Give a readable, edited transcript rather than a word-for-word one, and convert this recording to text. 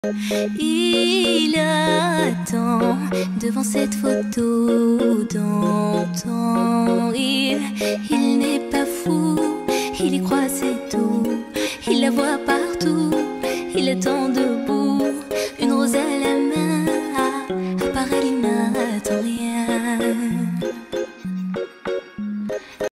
Il attend devant cette photo d'antan. Il n'est pas fou, il y croit, c'est tout. Il la voit partout, il attend de